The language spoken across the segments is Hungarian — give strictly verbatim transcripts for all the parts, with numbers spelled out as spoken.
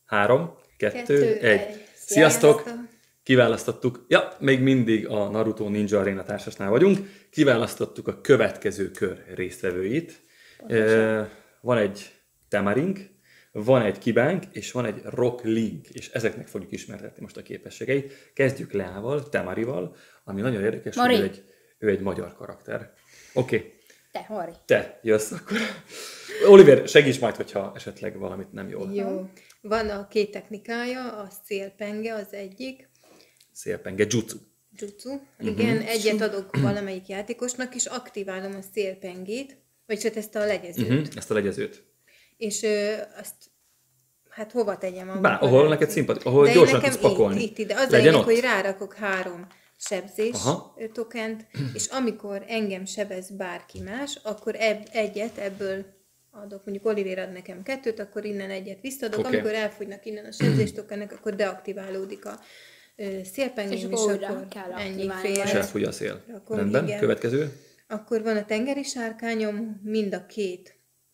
Három, kettő, kettő egy. egy. Sziasztok! Sziasztok! Kiválasztottuk, ja, még mindig a Naruto Ninja Arena társasnál vagyunk, kiválasztottuk a következő kör résztvevőit. Pontosan. Van egy Temarink, van egy Kibánk, és van egy Rock Link, és ezeknek fogjuk ismertetni most a képességeit. Kezdjük Leával, Temarival, ami nagyon érdekes, hogy ő egy, ő egy magyar karakter. Oké. Okay. Te, Mari. Te, jössz akkor. Oliver, segíts majd, hogyha esetleg valamit nem jól. Jó. Van a két technikája, a szélpenge az egyik. Szélpenge, jutsu. Jutsu. Igen, uh-huh. Egyet adok valamelyik játékosnak, és aktiválom a szélpengét, vagyis hát ezt a legyezőt. Uh-huh. Ezt a legyezőt. És ö, azt, hát hova tegyem? Bár, ahol neked szimpati, ahol de gyorsan tudsz pakolni. Itt, itt ide. Az a lényeg, hogy rárakok három sebzés Aha. tokent, és amikor engem sebez bárki más, akkor eb, egyet ebből adok. Mondjuk Oliver ad nekem kettőt, akkor innen egyet visszadok. Okay. Amikor elfogynak innen a sebzés tokennek, akkor deaktiválódik a szélpengém, és, és akkor ennyi fél. És elfogy a szél. Akkor rendben, igen. Következő. Akkor van a tengeri sárkányom, mind a két,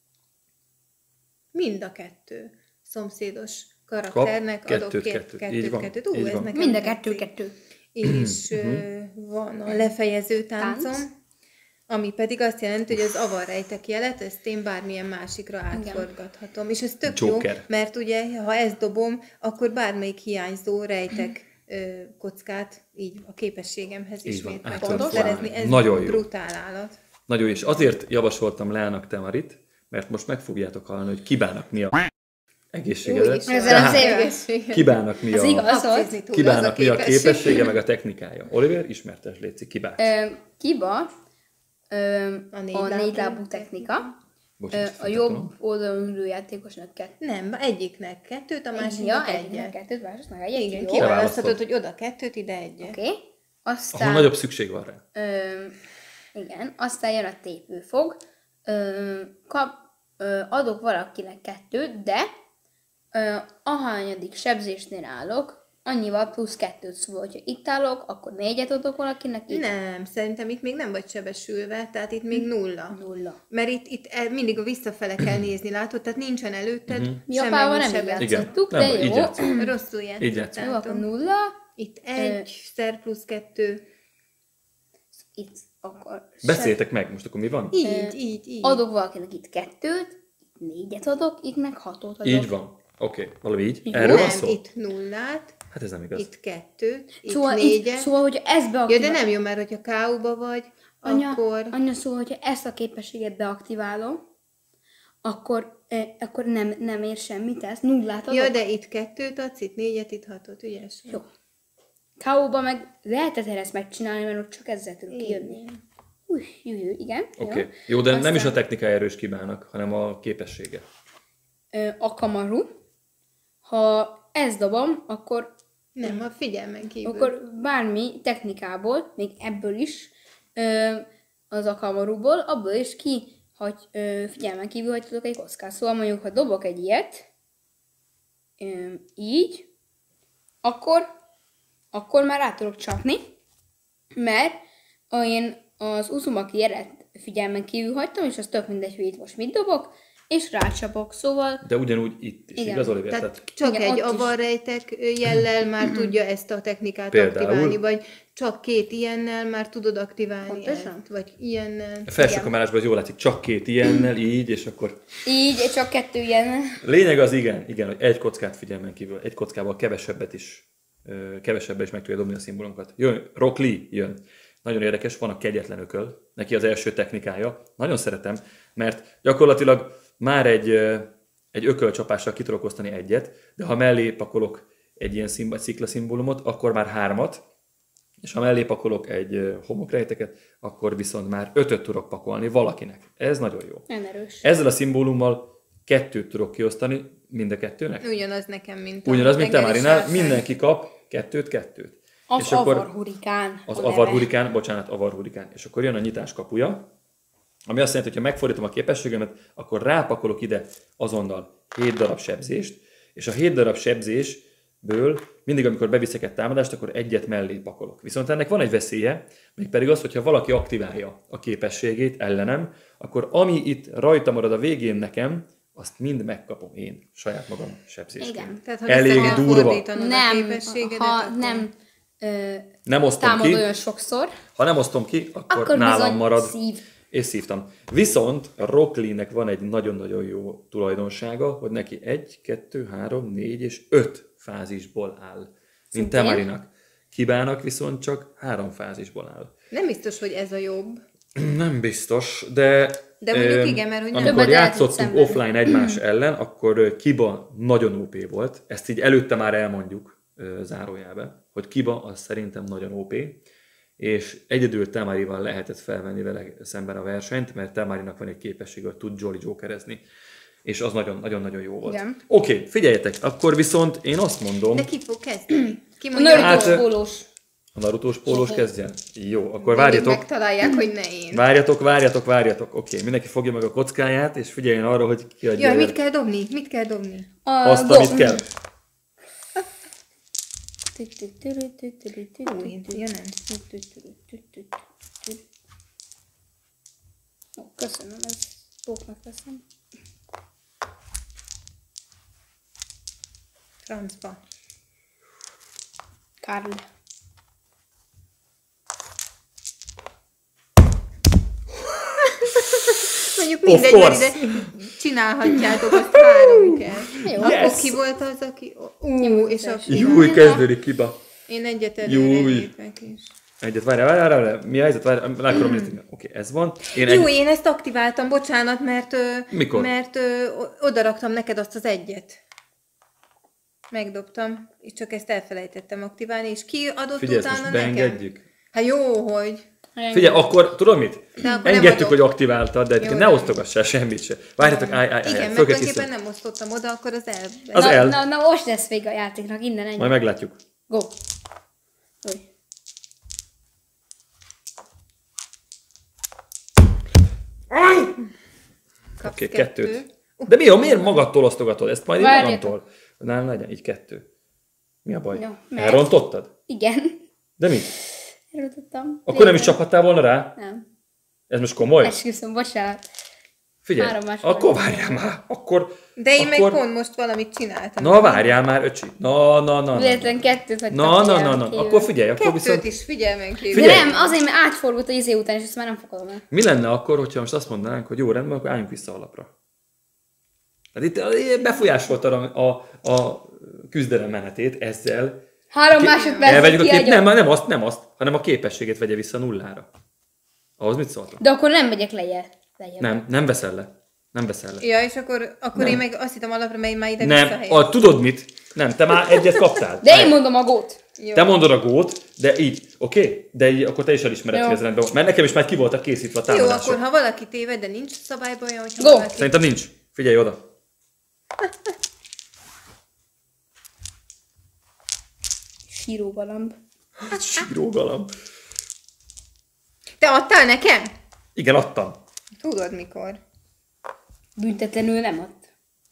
mind a kettő szomszédos karakternek Kap, adok kettőt, két, kettőt, kettőt, kettőt. kettőt. Ú, ez nekem mind a kettő, kettő. És uh, van a lefejező táncom, Tánc. Ami pedig azt jelenti, hogy az avarrejtek jelet, ezt én bármilyen másikra átforgathatom. És ez tök Joker. Jó, mert ugye, ha ezt dobom, akkor bármelyik hiányzó rejtek ö, kockát így a képességemhez így ismét meg tudom szerezni. Ez nagyon brutál állat. Nagyon jó, és azért javasoltam Leának Temarit, mert most meg fogjátok hallani, hogy Kibának mi a egészségedet. Kibának mi a, Kibának mi a képessége, meg a technikája. Oliver, ismertes létszik Kibát. Ö, Kiba ö, a négylábú technika. Bocsánat, a jobb oldalon ülő játékosnak kettő. Nem, egyiknek kettőt, a másiknak ja, egyet. kettőt, másoknak egyet. Igen, kiválaszthatod, hogy oda kettőt, ide egyet. Oké. Okay. Aztán... Ahol nagyobb szükség van rá. Ö, igen, aztán jön a tépőfog. Ö, kap, ö, adok valakinek kettőt, de ö, ahányadik sebzésnél állok, annyival plusz kettőt, szóval, hogyha itt állok, akkor négyet adok valakinek. Itt. Nem, szerintem itt még nem vagy sebesülve, tehát itt még nulla. Nulla. Mert itt, itt mindig a visszafele kell nézni, látod? Tehát nincsen előtted uh-huh. Japában nem így játszottuk, de nem, jó. Így játszottuk. Rosszul játszottuk. Jó, akkor nulla. Itt egyszer plusz kettő. Itt akkor... Beszéltek meg, most akkor mi van? Így, uh, így, így. Adok valakinek itt kettőt, itt négyet adok, itt meg hatot adok. Így van. Oké, okay. Valami így. így. Erről nem, van szó? Itt nullát. Hát ez nem igaz. Itt kettőt, itt szóval négyet. Itt, szóval, hogy ezt beaktiválom. Ja, de nem jó, mert hogyha ká ó-ba vagy, anya, akkor... Anya, szóval, hogyha ezt a képességet beaktiválom, akkor, eh, akkor nem, nem ér semmit, ezt nullát adok. Ja, de itt kettőt adsz, itt négyet, itt hatot, ügyes. Jó. ká ó-ba meg lehetett ezt megcsinálni, mert ott csak ezzel tudok kijönni. Új, jó, jó, igen. Oké, okay. Jó, de aztán... nem is a technikája erős Kibának, hanem a képessége. A Kamaru. Ha ezt dobom, akkor... Nem, ha figyelmen kívül. Akkor bármi technikából, még ebből is, az a Kamaruból, abból is ki, hogy figyelmen kívül hagyhatok egy kockát. Szóval mondjuk, ha dobok egy ilyet, így, akkor, akkor már rá tudok csapni, mert én az Uzumaki jelet figyelmen kívül hagytam, és az tök mindegy, hogy itt most mit dobok, és rácsapok, szóval... De ugyanúgy itt is, igen. Igaz, Oliver? Tehát csak igen, egy avarrejtek jellel már tudja ezt a technikát Például? Aktiválni, vagy csak két ilyennel már tudod aktiválni ezt, vagy ilyennel. A felső kamerásban az jól látszik, csak két ilyennel, így, és akkor... Így, csak kettő ilyennel. Lényeg az igen, igen, hogy egy kockát figyelmen kívül, egy kockával kevesebbet is, kevesebbet is meg tudja dobni a szimbólumokat. Jön, Rock Lee jön. Nagyon érdekes, van a kegyetlen ököl, neki az első technikája. Nagyon szeretem, mert gyakorlatilag már egy, egy ökölcsapással ki tudok osztani egyet, de ha mellé pakolok egy ilyen szimba, szikla szimbólumot, akkor már hármat, és ha mellé pakolok egy homokrejteket, akkor viszont már ötöt tudok pakolni valakinek. Ez nagyon jó. Nagyon erős. Ezzel a szimbólummal kettőt tudok kiosztani mind a kettőnek. Ugyanaz nekem, mint Ugyanaz, mint Temarinál, mindenki kap kettőt-kettőt. Az és avarhurikán. Az avarhurikán, bocsánat, avarhurikán. És akkor jön a nyitás kapuja, ami azt jelenti, hogy ha megfordítom a képességemet, akkor rápakolok ide azonnal hét darab sebzést, és a hét darab sebzésből mindig, amikor beviszek egy támadást, akkor egyet mellé pakolok. Viszont ennek van egy veszélye, mégpedig az, hogyha valaki aktiválja a képességét ellenem, akkor ami itt rajta marad a végén nekem, azt mind megkapom én, saját magam sebzésként. Igen. Tehát, elég durva. Nem, ha akkor... nem, ö, nem osztom támad ki. olyan sokszor. Ha nem osztom ki, akkor, akkor nálam marad. Szív. És szívtam. Viszont a Rock Lee-nek van egy nagyon-nagyon jó tulajdonsága, hogy neki egy, kettő, három, négy és öt fázisból áll. Mint Temarinak. Kibának viszont csak három fázisból áll. Nem biztos, hogy ez a jobb. Nem biztos, de... De mondjuk ö, igen, mert hogy nem... amikor játszottunk offline egymás ellen, akkor Kiba nagyon ó pé volt. Ezt így előtte már elmondjuk zárójelbe, hogy Kiba az szerintem nagyon ó pé. És egyedül Temarival lehetett felvenni vele szemben a versenyt, mert Temarinak van egy képessége, hogy tud Jolly Jokerezni. És az nagyon-nagyon jó volt. Oké, okay, figyeljetek, akkor viszont én azt mondom... De ki fog kezdeni? Ki a Narutós pólós. A Narutós pólós kezdjen? Jó, akkor várjatok. Megtalálják, hogy ne én. Várjatok, várjatok, várjatok. Oké, okay, mindenki fogja meg a kockáját, és figyeljen arra, hogy ki adja. Jaj, mit kell dobni? Mit kell dobni? Azt, amit kell. Köszönöm, ez bóknak veszem. Francba. Karl. Mondjuk mindegy, mert ide csinálhatjátok, azt három kell. Jó, akkor yes. ki volt az, aki... Ú, és akkor... Júj, kezdődik Kiba. Én egyet előre lépek is. Egyet, várjál, várjál, várjál, mi a helyzet? Várjál, látom, mm. Oké, okay, ez van. Én Jó, egy... én ezt aktiváltam, bocsánat, mert... Mikor? Mert ö, odaraktam neked azt az egyet. Megdobtam, és csak ezt elfelejtettem aktiválni, és ki adott Figyelj, utána most nekem? beengedjük. Hát jó, hogy... Figyelj, akkor tudod mit? Engedtük, hogy aktiváltad, de jó, ne osztogassál semmit se. Várjátok, állj, állj, állj. Igen, mert tulajdonképpen nem osztottam oda, akkor az el... Az na, el. Na, na, most lesz vége a játéknak, innen ennyi. Majd meglátjuk. Go. Uj. Oké, okay, kettőt. De mi, miért magadtól osztogatod? Ezt majd én magamtól. Nem, legyen, így kettő. Mi a baj? No, elrontottad? Igen. De mit? Elrontottam. Akkor nem is csaphattál volna rá? Nem. Ez most komoly? Esküszöm, bocsánat. Figyelj, akkor várjál már. Akkor, De én akkor... meg pont most valamit csináltam. Na, várjál már, öcsi. Na, na, na. Véletlen kettőt vagy Na, na, na, na. Akkor figyelj, akkor Kettőt viszont... is figyelj meg kívül. De nem, azért, mert átforgott a izé után, és ezt már nem fogadom el. Mi lenne akkor, hogyha most azt mondanánk, hogy jó, rendben, akkor álljunk vissza a lapra. Tehát itt befolyásoltad a, a, a küzdelem menetét ezzel. Három másodpercet a kép... Nem, nem azt, nem azt, hanem a képességét vegye vissza nullára. Ahhoz mit szóltam? De akkor nem megyek lejjel. lejjel. Nem, nem veszel le. Nem veszel le. Ja, és akkor, akkor én meg azt hittem alapra, mely már ide nem, a, tudod mit? Nem, te már egyet kaptál. De én mondom a gót. Jó. Te mondod a gót, de így, oké? Okay? De így, akkor te is elismered, hogy ez rendben van. Mert nekem is már ki voltak készítve a támadások. Jó, akkor ha valaki téved, de nincs szabályban olyan, hogyha Go. valaki... Szerintem nincs. Figyelj oda. Sírógalamb. Sírógalamb. Te adtál nekem? Igen, adtam. Tudod mikor. Büntetlenül nem adt.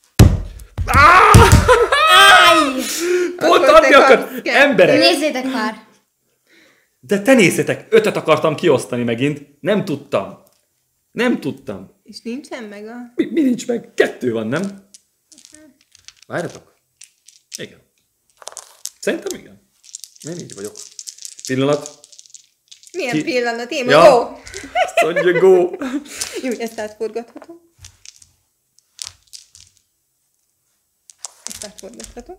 Pont adni akar! Emberek! Nézzétek már! De te nézzétek! Ötöt akartam kiosztani megint. Nem tudtam. Nem tudtam. És nincsen meg a... Mi, mi nincs meg? Kettő van, nem? Várjatok. Igen. Szerintem igen. Én így vagyok. Pillanat. Milyen Ki... pillanat? Én ja. Go! Azt mondja, go! Jó, ezt átforgathatom. Ezt átforgathatom.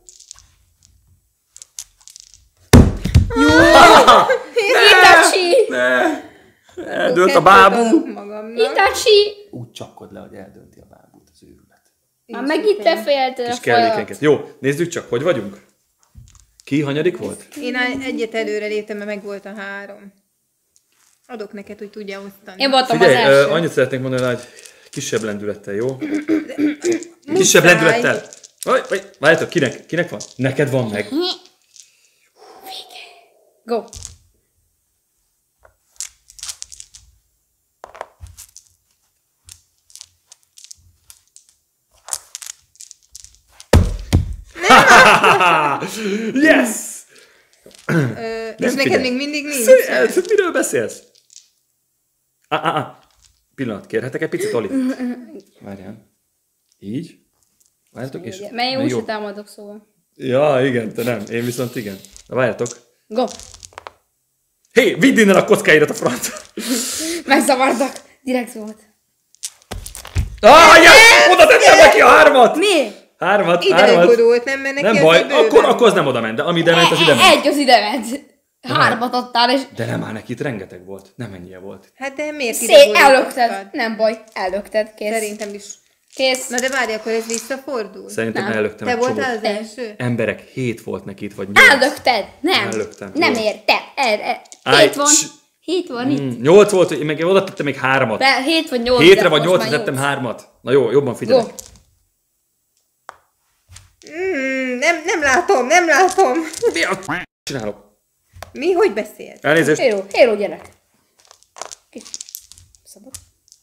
Jó! Itachi! Ne! Eldőlt a bábú! Itachi! Úgy csapkod le, hogy eldönti a bábút az őrület. Már megint te fejelted a fajat. Jó, nézzük csak, hogy vagyunk? Ki hanyadik volt? Én egyet előre léptem, mert meg volt a három. Adok neked, hogy tudja osztani. Én voltam Figyelj, az első. Uh, annyit szeretnék mondani, hogy kisebb lendülettel, jó? Kisebb lendülettel. Vaj, vaj, várjátok, kinek, kinek van? Neked van meg. Go. Yes! Ö, és neked még mindig nincs? Szé, miről beszélsz? Ah, ah, ah. Pillanat, kérhetek egy picit, Oli? Várjál. Így. Várjatok, és... Mert én úgyse támadok, szóval. Ja, igen, te nem. Én viszont igen. Na, várjatok. Go! Hé, hey, vidd innen a kockáidat a francba! Megzavartak. Direkt volt. Ah, yes! Oda tettem neki a hármat! Mi? Hármat, ide hármat. legurult, nem mennek Nem ki baj, az akkor, akkor az nem oda ment, de ami ide ment, az ide ment. Egy az ide ment. Hármat adtál, és... De nem már neki itt rengeteg volt. Nem ennyie volt. Hát de miért ide Szép, gurultattad? ellökted. Nem baj, ellökted. Kész. Szerintem is. Kész. Na de várj, akkor ez visszafordul? Szerintem Nem. ellöktem Te egy csomót. voltál az első? Emberek, hét volt neki itt, vagy nyolc. Ellökted. Nem. Ellöktem. Nem Jó. érte. Er, er. Állj, Hét van. cs- Hét van itt. Mm, nyolc volt, én meg oda tettem még hármat. Be, hét vagy nyolc. Hétre de vagy most nyolcra már tettem nyolc. hármat. Na jó, jobban figyelek. Go. Mm, nem, nem látom, nem látom. Mi a csinálok? Mi? Hogy beszélsz? Elnézést. Hero, hero gyerek. Kis. Szabad.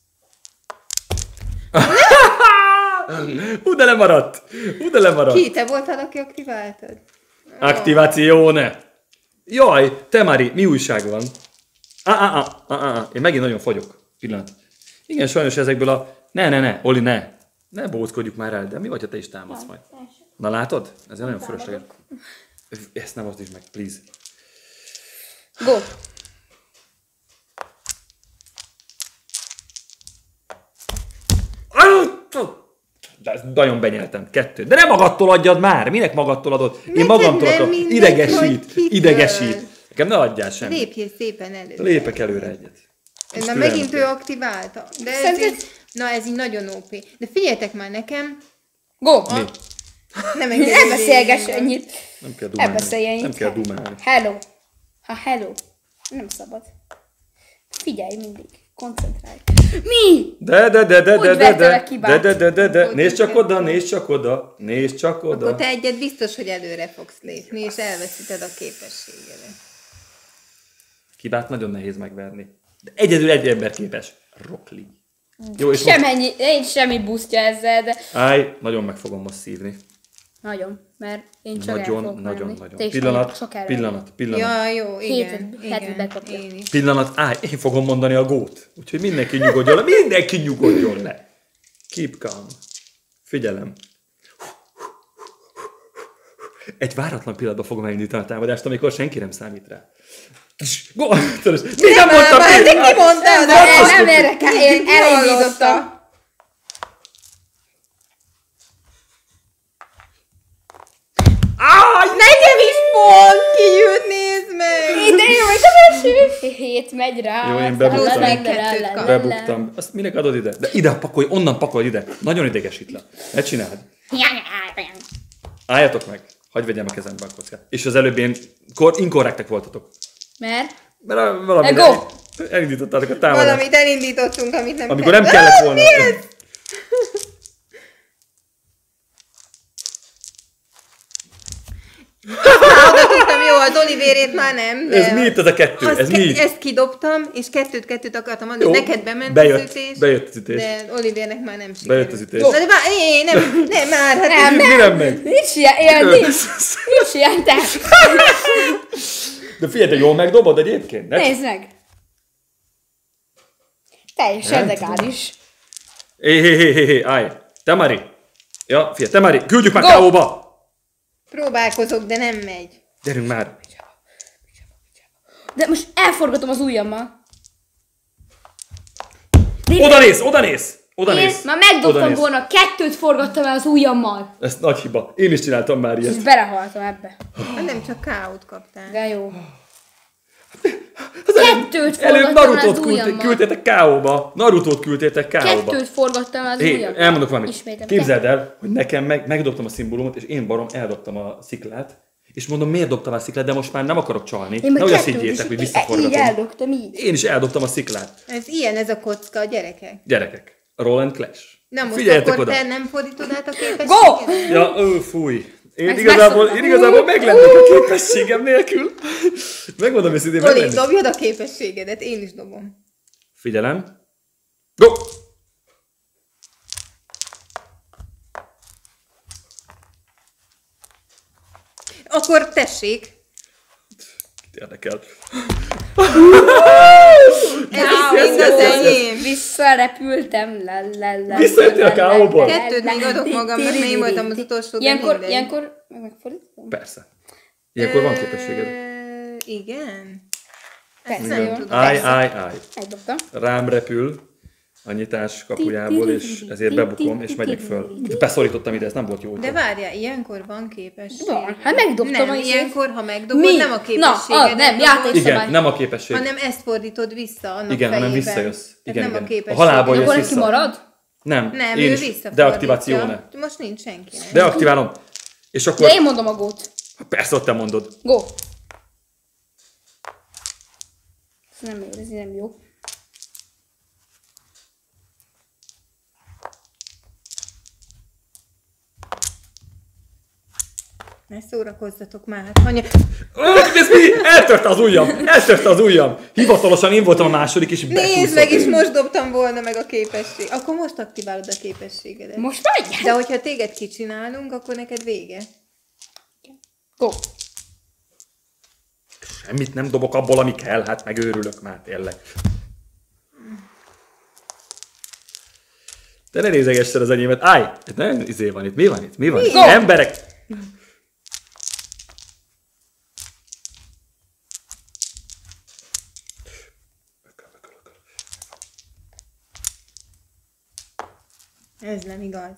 Hú, de lemaradt. Hú, de lemaradt. Ki? Te voltál, aki aktiváltad? Aktivációne. Jaj, te Mari, mi újság van? Ah, ah, ah, ah, ah. Én megint nagyon fogyok. Pillanat. Igen, sajnos ezekből a... Ne, ne, ne, Oli, ne. Ne bóckodjuk már el, de mi vagy, ha te is támadsz majd? Na látod? Ez nagyon fölösleges. Ezt nem oszd is meg, please. Go. De ezt nagyon benyeltem. Kettő. De nem magadtól adjad már! Minek magadtól adod? Én Neked magamtól nem akarom. mindegy, Idegesít. hogy kitől. Idegesít. Nekem ne adjál semmit. Lépjél szépen előre. Lépek előre egyet. Na Most megint türelmet ő aktiválta. De ez Szerinted- így, na ez így nagyon ó pé. De figyeljetek már nekem. Go. Mi? Nem Ne beszélgess ennyit. Nem kell Ne dumálni. beszélj ennyit. Nem kell dumálni. Hello. Ha hello. Nem szabad. Figyelj mindig. Koncentrálj. Mi? De, de, de, de, Úgy de, de, vertelek de, ki de, bát. de, de, de, de, Hogy nézd csak igen. oda, nézd csak oda, nézd csak Akkor oda. te egyet biztos, hogy előre fogsz lépni, és elveszíted a képességedet. Kibát nagyon nehéz megverni. De egyedül egy ember képes. Rock Lee. Jó, és most... Semennyi, én semmi busztja ezzel, de Állj, nagyon meg fogom most szívni. nagyon, mert én csak el Nagyon, fogok nagyon, menni. nagyon. Te is Pillanat, nagyon sok erre. pillanat, pillanat. Ja, jó, igen. Hétet- igen, hetet bekapja. én is. Pillanat, állj, én fogom mondani a gót. Úgyhogy mindenki nyugodjon le, mindenki nyugodjon le. Keep calm. Figyelem. Egy váratlan pillanatban fogom elindítani a támadást, amikor senki nem számít rá. Go! Mi nem mondtam Már te ki? ki mondtad? Nem, nem érdekel, én elindítottam. Áj! Nekem is pont kijött, nézd meg! De jó, és az első hét megy rá. Jó, én aztán bebuktam. le, le, le, le, le, le. Bebuktam. Azt minek adod ide? De ide pakolj, onnan pakolj ide. Nagyon idegesít le. Ne csináld. Álljatok meg. Hagyj vegyem a kezembe a kockát. És az előbb én kor- inkorrektek voltatok. Mert? Mert a- valamit Go! el- elindítottátok a támadást. Valamit elindítottunk, amit nem Amikor nem kellett. kellett volna. Tudtam, jó, az Olivérét már nem, de... Ez mi itt ez a kettő? Azt Ez ke- mi itt? Ezt kidobtam, és kettőt-kettőt akartam adni. Jó, Neked bement bejött, az ütés. bejött az ütés. De Olivérnek már nem sikerült. Bejött az ütés. Na de várj, é, nem, nem már, hát Nem, Mi nem megy? Nincs ilyen, ilyen nincs. Nincs ilyen, te. De figyelj, te jól megdobod egyébként? Ne? Nézd meg. Teljesen Nem legális. Hé, hé, hé, hé, hé, állj. Te Mari. Ja, figyelj, te Mari, küldjük már Go! ká ó-ba. próbálkozok, de nem megy. Gyerünk már. De most elforgatom az ujjammal. Oda néz, oda néz. Oda Én néz. már Oda megdobtam néz. volna, kettőt forgattam el az ujjammal. Ez nagy hiba. Én is csináltam már És ilyet. belehaltam ebbe. Hát nem csak ká ó-t kaptál. De jó. Az előbb- Kettőt Előbb forgattam el az Narutót küldté- ujjammal. küldtétek ká ó-ba. Narutót küldtétek ká ó-ba. Kettőt forgattam el az Hé, ujjammal. elmondok valamit. Ismétem. Képzeld el, hogy nekem meg, megdobtam a szimbólumot, és én barom eldobtam a sziklát, és mondom, miért dobtam a sziklát, de most már nem akarok csalni. Én meg Nehogy azt kettőt higgyétek, is hogy így- visszaforgatom. Így eldobtam, így. Én is eldobtam a sziklát. Ez ilyen ez a kocka, gyerekek. Gyerekek, Roll and Clash. Na most Figyeljetek akkor oda. te nem fordítod át a képességedet? Go! Ja, ő, fúj. Én Ezt igazából, megszoktam. én igazából meglennék a képességem nélkül. Megmondom őszintén, Oli, meglennék. dobjad a képességedet, én is dobom. Figyelem. Go! Akkor tessék. Kit érdekel. Ez mind az enyém. Visszarepültem. Visszajöttél a ká ó-ból? Kettőt még adok magamnak, mert én voltam az utolsó, de Ilyenkor, mindegy. ilyenkor megfordítom? Persze. Ilyenkor van képességed. Ö, Igen. Ezt Persze, nem jó. tudom. Állj, állj, állj. Megdobtam. Rám repül a nyitás kapujából, és ezért bebukom, és megyek föl. Beszorítottam ide, ez nem volt jó. De várjál, ilyenkor van képesség. Van, hát megdobtam Nem, a izét. ilyenkor, ha megdobod, Mi? nem a Na, képességedet ah, nem, dobod, játékszabály. Igen, nem a képesség. hanem ezt fordítod vissza annak Igen, hanem fejében. visszajössz. Igen, Tehát nem igen. a képesség. A halálból Akkor jössz neki vissza. marad? Nem, Nem, én ő is. visszafordítja. Deaktivációne. Most nincs senkinek. Deaktiválom. És De akkor... én mondom a gót. Persze, ott te mondod. Go! Ez nem jó, ez nem jó. Ne szórakozzatok már. Anya... Ez mi? Eltörte az ujjam! Eltörte az ujjam! Hivatalosan én voltam a második, és Nézd meg, és most dobtam volna meg a képesség. Akkor most aktiválod a képességedet. Most megy? De hogyha téged kicsinálunk, akkor neked vége. Go! Semmit nem dobok abból, ami kell, hát megőrülök már, tényleg. Te ne nézegessed az enyémet. Állj! Itt nem izé van itt. Mi van itt? Mi van itt? Go! Emberek! Ez nem igaz.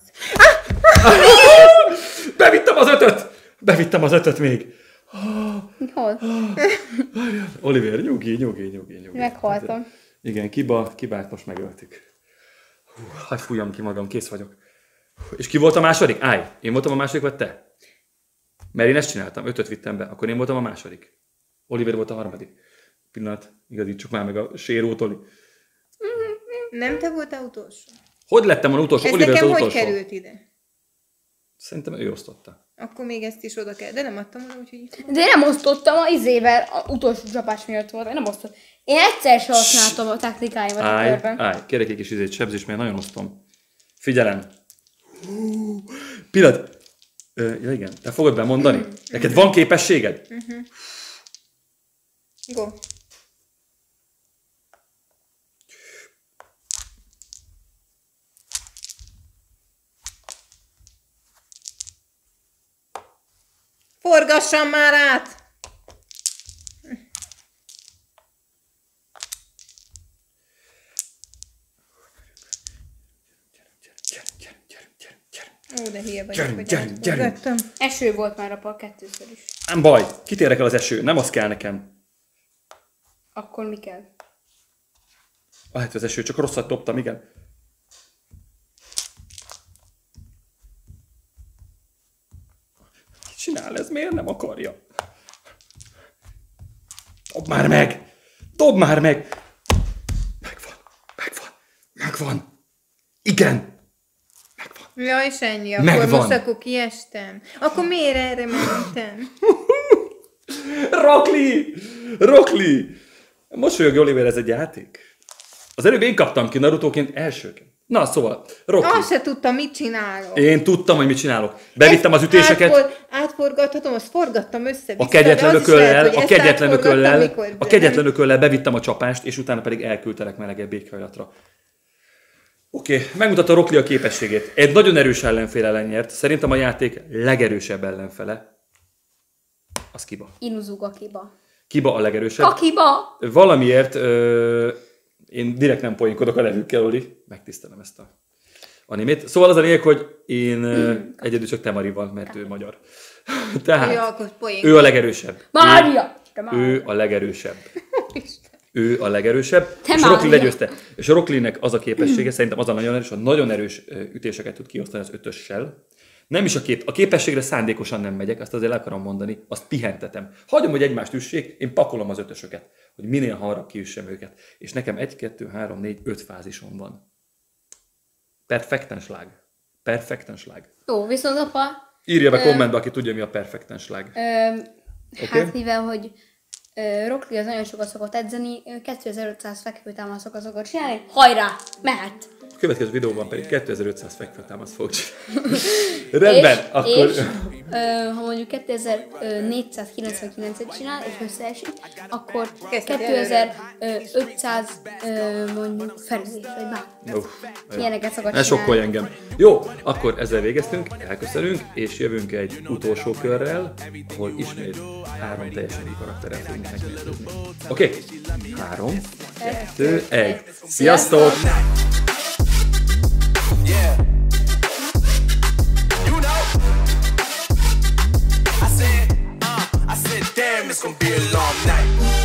Bevittem az ötöt! Bevittem az ötöt még. Hol? Oliver, nyugi, nyugi, nyugi, nyugi. Meghaltam. Igen, kiba, kibát most megöltük. Hú, hadd fújjam ki magam, kész vagyok. És ki volt a második? Állj, én voltam a második, vagy te? Mert én ezt csináltam, ötöt vittem be, akkor én voltam a második. Oliver volt a harmadik. Pillanat, igazítsuk már meg a sérót, Oli. Nem te voltál utolsó? Hogy lettem az utolsó? Ez Oliver nekem az hogy utolsó. került ide? Szerintem ő osztotta. Akkor még ezt is oda kell. De nem adtam oda, úgyhogy... De én nem osztottam a izével, a utolsó csapás miatt volt, én nem osztottam. Én egyszer sem használtam a taktikáimat a Állj, körben. állj, kérek egy kis izét, sebzés, mert nagyon osztom. Figyelem. Pillanat. Ö, ja igen, te fogod bemondani? Neked van képességed? Go. Forgassam már át! Ó, de hülye vagyok, Gyerünk, hogy gyerünk, gyerünk. átforgattam. Eső volt már apa kettőször is. Nem baj, kitérek el az eső, nem az kell nekem. Akkor mi kell? Lehet az eső, csak rosszat dobtam, igen. Mit csinál ez? Miért nem akarja? Dob már meg! Dob már meg! Megvan, megvan, megvan. Igen! Megvan. Ja, és ennyi. Akkor Megvan. most akkor kiestem. Akkor miért erre mentem? Rockli! Rockli! Mosolyogj, Oliver, ez egy játék. Az előbb én kaptam ki Narutóként elsőként. Na, szóval, Rockli. Azt se tudtam, mit csinálok. Én tudtam, hogy mit csinálok. Bevittem az ütéseket. Átfor, átforgathatom, azt forgattam össze. A kegyetlen ököllel, a kegyetlen ököllel, amikor... a kegyetlen ököllel bevittem a csapást, és utána pedig elküldtelek melegebb éghajlatra. Oké, okay, megmutatta Rockli a képességét. Egy nagyon erős ellenfél ellen nyert. Szerintem a játék legerősebb ellenfele. Az Kiba. Inuzuka Kiba. Kiba a legerősebb. A Kiba! Valamiért ö, én direkt nem poénkodok a nevükkel, Oli. Megtisztelem ezt a animét. Szóval az a lényeg, hogy én ö, egyedül csak Temarival, mert ő magyar. Tehát Ja, akkor poén. ő a legerősebb. Mária! Te Ő, Mária. ő a legerősebb. Ő a legerősebb. Te és Rockli Mária. legyőzte. És a Rocklinek az a képessége, szerintem az a nagyon erős, hogy nagyon erős ö, ütéseket tud kiosztani az ötössel. Nem is a kép, a képességre szándékosan nem megyek, azt azért el akarom mondani, azt pihentetem. Hagyom, hogy egymást üssék, én pakolom az ötösöket, hogy minél hamarabb kiüssem őket. És nekem egy, kettő, három, négy, öt fázisom van. Perfektenschlag. Perfektenschlag. Jó, viszont apa... Írja be kommentbe, aki tudja, mi a perfektenschlag. Ö, Oké. Hát mivel, hogy ö, Rockli az nagyon sokat szokott edzeni, ö, kétezer-ötszáz fekvőtámaszokat szokott csinálni, hajrá, mehet! következő videóban pedig kétezer-ötszáz fekvetámaszt fog csinálni. Rendben, és, akkor... És, ö, ha mondjuk kétezer-négyszázkilencvenkilencet csinál, és összeesik, akkor kétezer-ötszáz ö, mondjuk felülés, vagy bár. Uff, ilyeneket szokott ne sokkolj engem. Jó, akkor ezzel végeztünk, elköszönünk, és jövünk egy utolsó körrel, ahol ismét három teljesen új karakterrel fogunk megnézni. Oké? Okay. Három, kettő, egy. Sziasztok! Yeah. You know, I said, uh, I said, damn, it's gonna be a long night.